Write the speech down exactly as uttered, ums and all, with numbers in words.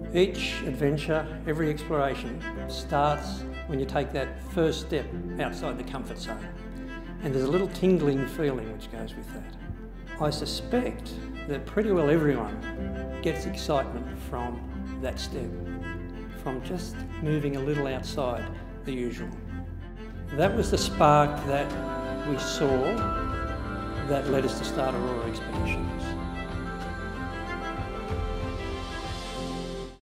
Each adventure, every exploration starts when you take that first step outside the comfort zone. And there's a little tingling feeling which goes with that. I suspect that pretty well everyone gets excitement from that step, from just moving a little outside the usual. That was the spark that we saw that led us to start Aurora Expeditions.